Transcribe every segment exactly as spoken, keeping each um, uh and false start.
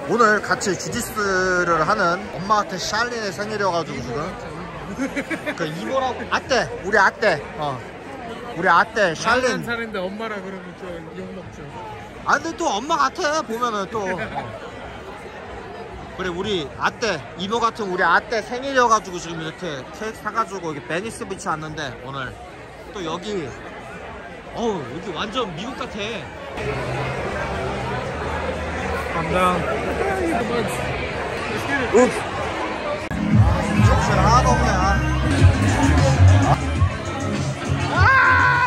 오늘 같이 주짓수를 하는 엄마 같은 샬린의 생일이어가지고 지금 그 이모라고 아떼 우리 아떼 어 우리 아떼 샬린 살인데 엄마라 그러면 좀 욕먹죠. 아 근데 또 엄마 같아 보면은 또 어. 그래 우리 아떼 이모 같은 우리 아떼 생일이어가지고 지금 이렇게 케이크 사가지고 여기 베니스 비치 왔는데 오늘 또 여기 어우 여기 완전 미국 같아. 감당. 응. 정신 하나도 없네. 아!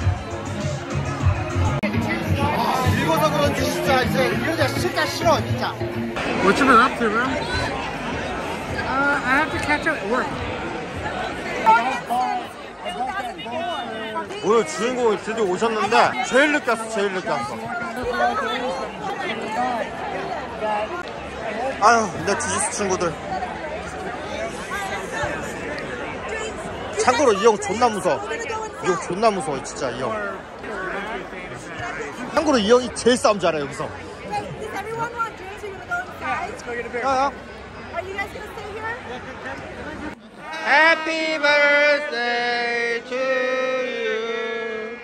아, 읽어서 그런지 진짜 이제 이런 데 진짜 싫어 진짜. What you been up to, bro? Uh, I have to catch up at work. 오늘 주인공이 드디어 오셨는데 제일 늦게 왔어 제일 늦게 왔어. 아유 내 주짓수 친구들. 참고로 이 형 존나 무서워. 이 형 존나 무서워 진짜 이 형. 참고로 이 형이 제일 싸움 잘해 여기서. 야야. Happy birthday to you.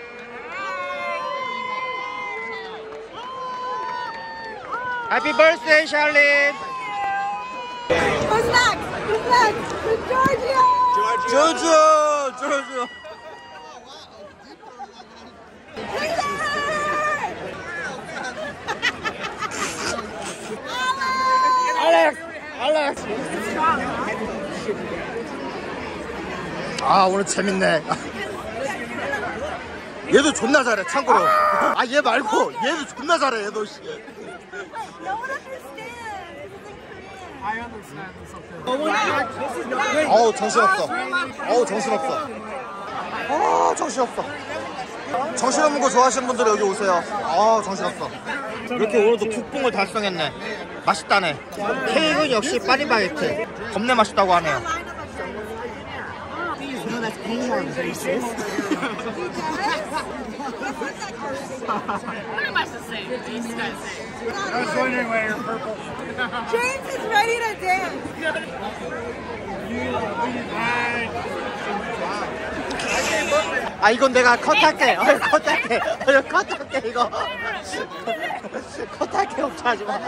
Happy birthday, Charlene. Who's next? Who's next? Who's Giorgio? Giorgio, Giorgio. Alex, Alex. 아 오늘 재밌네. 얘도 존나 잘해 참고로. 아 얘 말고 얘도 존나 잘해 얘도. No one understands. I understand. It's okay. 어우 정신없어. 어우 정신없어. 아 정신없어. 정신없는 거 좋아하시는 분들 여기 오세요. 아 정신없어. 이렇게 오늘도 국뽕을 달성했네. 맛있다네. 케이크는 역시 파리바게트. 겁내 맛있다고 하네요. No, that's way more racist. Pretty much the same. These guys say. I was wondering why you're purple. James is ready to dance. 아 이건 내가 컷할게. 어, 컷할게. 어, 컷할게 이거. 컷할게 걱정하지 마.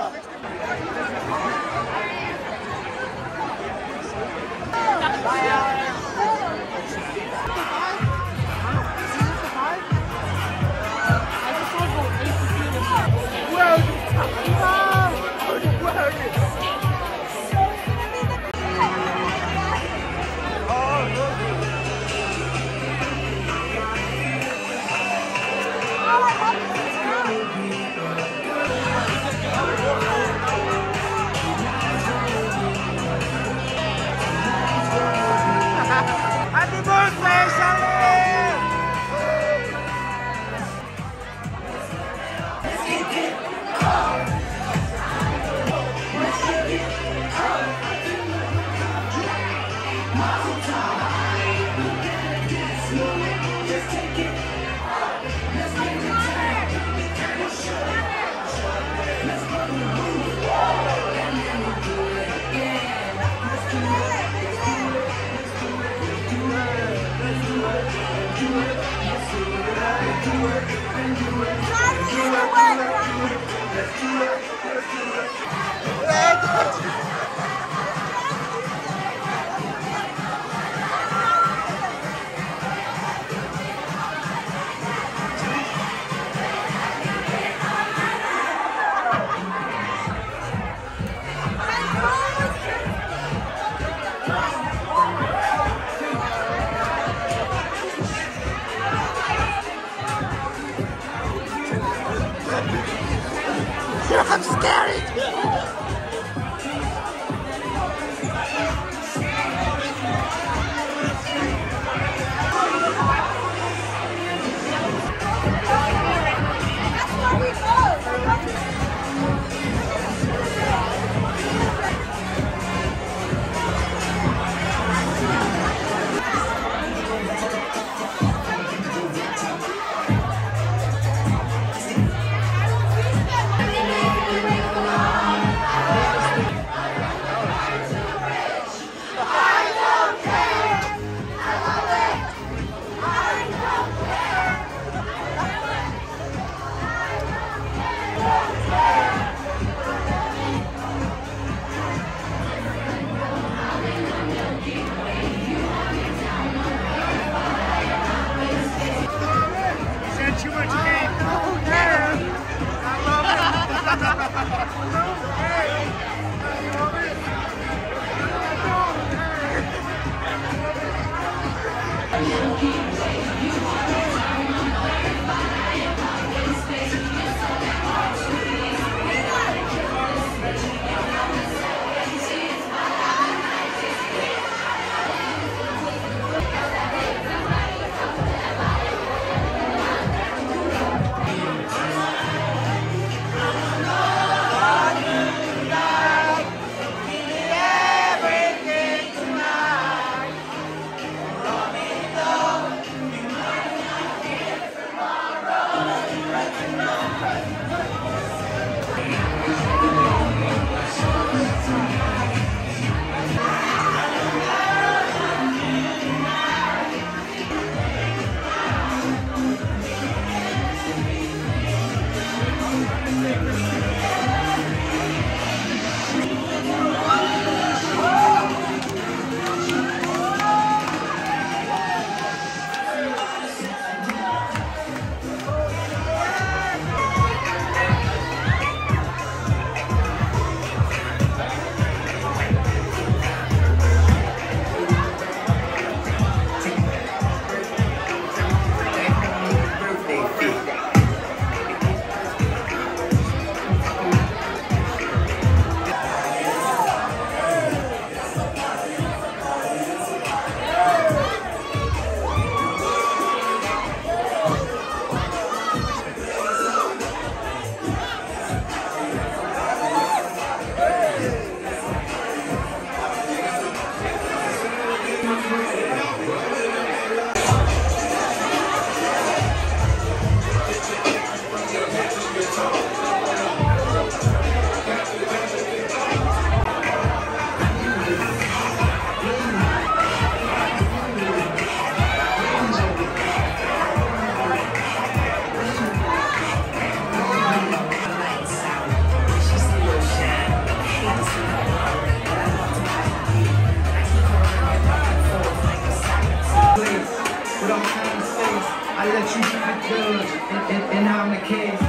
I let you be the judge, and, and, and I'm the case.